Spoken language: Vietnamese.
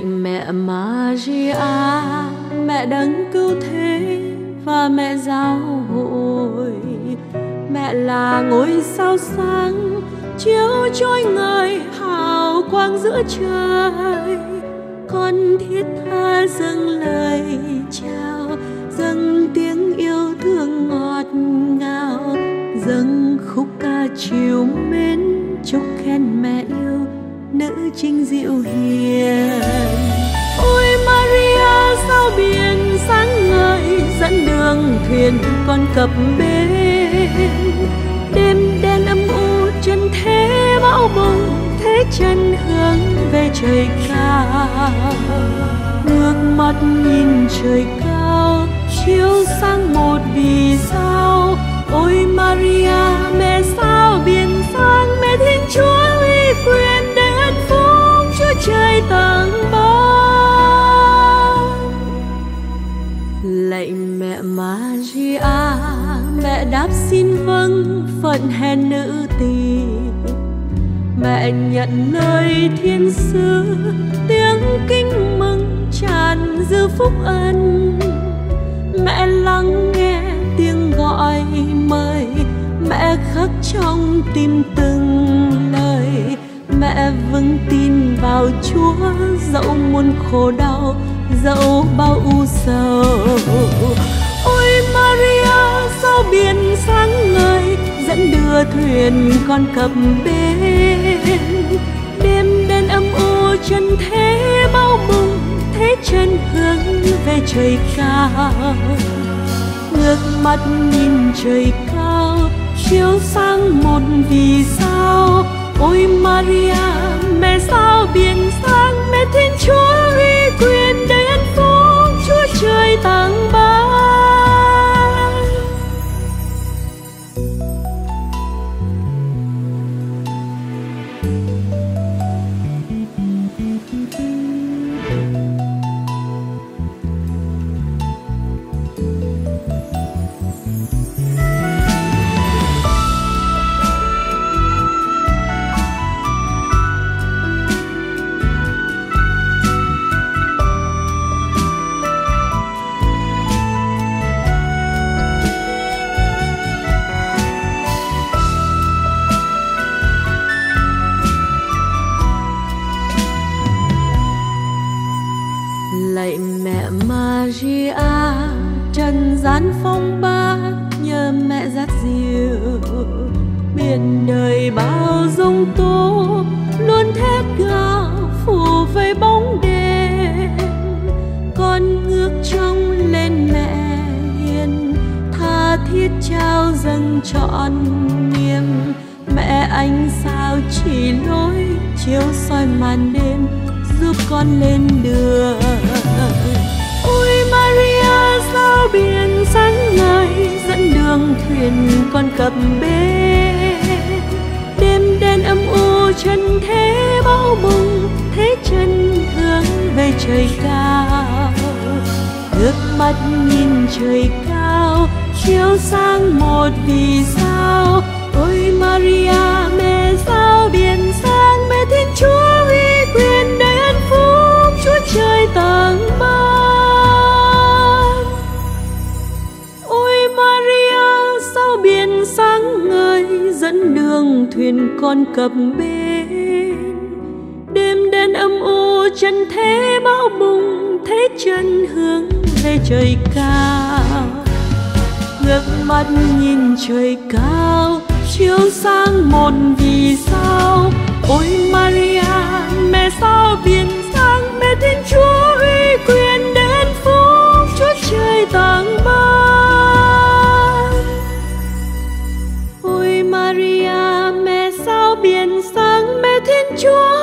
Lạy mẹ Maria, mẹ đấng cứu thế và mẹ giáo hội, mẹ là ngôi sao sáng chiếu trôi ngời hào quang giữa trời. Con thiết tha dâng lời chào, dâng tiếng yêu thương ngọt ngào, dâng khúc ca chiều mến chúc khen mẹ yêu nữ chính dịu hiền. Ôi Maria sao biển sáng ngời dẫn đường thuyền con cập bến. Đêm đen âm u chân thế bão bùng, thế chân hướng về trời cao. Ngước mắt nhìn trời cao chiếu sang một vì sao. Ôi Maria mẹ sao biển sáng, mẹ Thiên Chúa uy quyền để ân phúc Chúa trời tặng ban. Lạy mẹ Maria, mẹ đáp xin vâng phận hèn nữ tỳ. Mẹ nhận nơi thiên sứ tiếng kinh mừng tràn dư phúc ân. Mẹ lắng nghe tiếng gọi mời, mẹ khắc trong tim từng lời. Mẹ vững tin vào Chúa dẫu muôn khổ đau, dẫu bao u sầu. Ôi Maria sao biển sáng ngời dẫn đưa thuyền con cập bến. Đêm đen âm u chân thế bão bùng, thế chân hướng về trời cao. Ngước mắt nhìn trời cao chiếu sang một vì sao. Ôi Maria mẹ sao biển sáng, mẹ Thiên Chúa uy quyền đầy ân phúc Chúa trời tặng ban. Lạy mẹ Maria, trần gian phong ba nhờ mẹ dắt dìu. Biển đời bao dung tố luôn thét gào phủ vây bóng đêm. Con ngước trông lên mẹ hiền, tha thiết trao dâng trọn niềm. Mẹ ánh sao chỉ lối chiếu soi màn đêm, giúp con lên đường. Ôi Maria sao biển sáng ngời dẫn đường thuyền con cập bến. Đêm đen âm u chân thế bão bùng, thế chân hướng về trời cao. Ngước mắt nhìn trời cao chiếu sang một vì sao. Ôi Maria mẹ sao biển sáng, mẹ Thiên Chúa uy quyền đầy ân phúc Chúa trời tặng ban. Ôi Maria sao biển sáng ngời dẫn đường thuyền con cập bến. Đêm đen âm u chân thế bão bùng, thế chân hướng về trời cao. Ngước mắt nhìn trời cao chiếu sang một vì sao. Ôi Maria mẹ sao biển sáng, mẹ Thiên Chúa uy quyền để ân phúc Chúa trời tặng ban. Ôi Maria mẹ sao biển sáng, mẹ Thiên Chúa